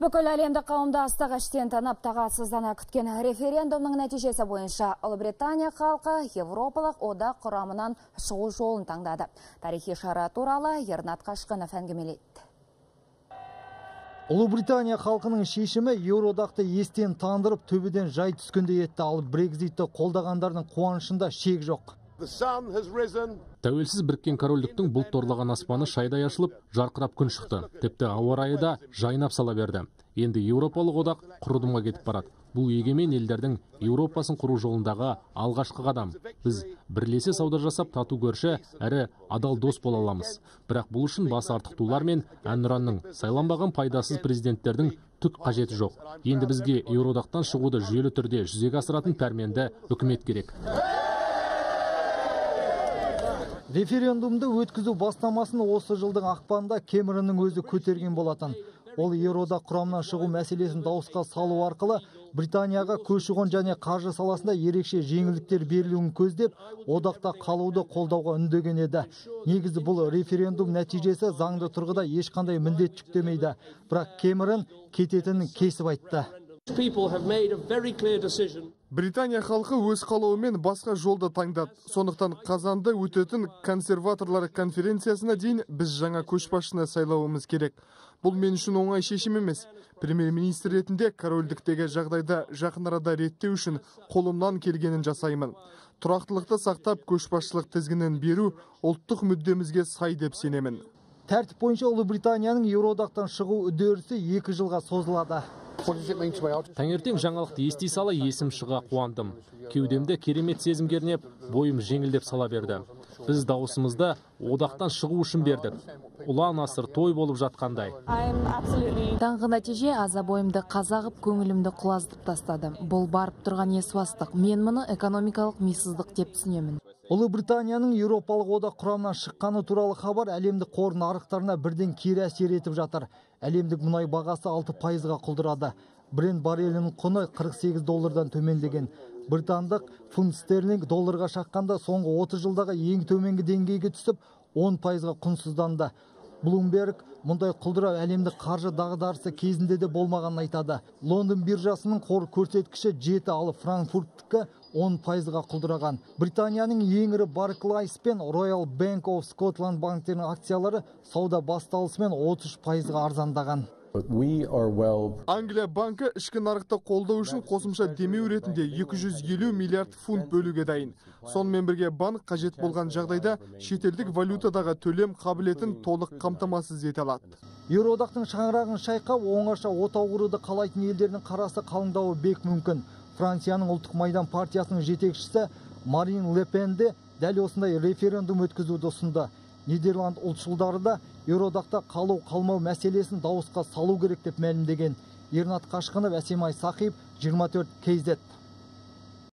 Бүкіл әлемді қауымдастық іштен танып тағатсыздана күткен референдумның нәтижесі бойынша Ұлыбритания халқы Европалық одақ құрамынан шығу жолын таңдады. Тарихи шара туралы Ернат Қашқынов әңгімелейді. Ұлыбритания халқының шешімі Еуродақты естен тандырып төбеден жай түскендей етті, ал Брекзитті қолдағандардың қуанышында шек жоқ. Тәуелсіз біріккен корольдіктің бұлт торлаған аспаны шайдай ашылып, жарқырап күн шықты. Тіпті ауа райы да жайнап сала берді. Енді Еуропалық одақ құрудымға кетіп барады. Бұл егемен елдердің Еуропасын құру жолындағы алғашқы қадам. Біз бірлесе сауда жасап тату көрші, әрі адал дос бола аламыз. Бірақ бұл үшін бас артықтулар мен әнұранның сайланбаған пайдасыз президенттердің түк қажеті жоқ. Енді бізге Еуродақтан шығуды жүйелі түрде жүзеге асыратын пәрменді үкімет керек. Референдумды өткізу бастамасын осы жылдың ақпанында Кэмеронның өзі көтерген болатын. Ол Еуроодақ құрамынан шығу мәселесін дауысқа салу арқылы Британияға көші-қон және қаржы саласында ерекше жеңілдіктер берілуін көздеп, одақта қалуды қолдауға үндеген еді. Негізі бұл референдум нәтижесі заңды тұрғыда ешқандай міндет жүктемейді. Бірақ Кэмерон кететінін кесіп айтты. Британия халқы өз қалауымен басқа жолды таңдады. Сондықтан қазанда өтетін консерваторлар конференциясына дейін біз жаңа көшбасшыны сайлауымыз керек. Бұл мен үшін оңай шешім емес. Премьер-министр ретінде корольдіктегі жағдайда жақын арада реттеу үшін қолымнан келгенін жасаймын. Тұрақтылықты сақтап көшбасшылық тізгінін беру ұлттық мүддемізге сай деп сенемін. Тәртіп бойынша Ұлыбританияның Еуроодақтан шығу үдерісі 2 жылға созылады. Таңертең жаңалықты ести сала есім шыға қуандым. Кеудемде керемет сезім кернеп, бойым жеңілдеп сала берді. Біз дауысымызды одақтан шығу үшін бердік. Ұлан асыр той болып жатқандай. Таңғы нәтиже аза бойымды қазағып, көңілімді құлаздып тастады. Бұл барып тұрған есуастық. Мен мұны экономикалық мисыздық деп түсінемін. Ұлыбританияның Еуропалық одақ құрамынан шыққаны туралы хабар әлемдік қор нарықтарына бірден кері әсер етіп жатыр. Әлемдік мұнай бағасы 6%-ға құлдырады. Брент баррелінің құны $48 төмендеген. Британдық фунт стерлинг долларға шаққанда соңғы 30 жылдағы ең төменгі деңгейге түсіп, 10%-ға құнсызданды. Bloomberg мұндай құлдырау әлемдік қаржы дағдарысы кезінде де болмағанын айтады. Лондон биржасының қор көрсеткіші 7, ал Франкфурттікі 10%-ға құлдыраған. Британияның ең ірі Barclays пен Royal Bank of Scotland банктерінің акциялары сауда басталысымен 33%-ға арзандаған. Англия банкі ішкі нарықты қолдау үшін қосымша демеу ретінде 250 миллиард фунт бөлуге дайын. Сонымен бірге банк қажет болған жағдайда шетелдік валютадағы төлем қабілетін толық қамтамасыз ете алады. Еуроодақтың шаңырағын шайқап, оңаша отау құруды қалайтын елдердің қарасы қалыңдауы бек мүмкін. Францияның ұлттық майдан партиясының жетекшісі Марин Ле Пен де дәл осындай референдум өткізуді ұсынды. Нидерланд ұлтшылдары да Еуроодақта қалу-қалмау мәселесін дауысқа салу керек деп мәлімдеген. Ернат Қашқынов, Әсемай Сақиев, 24 KZ.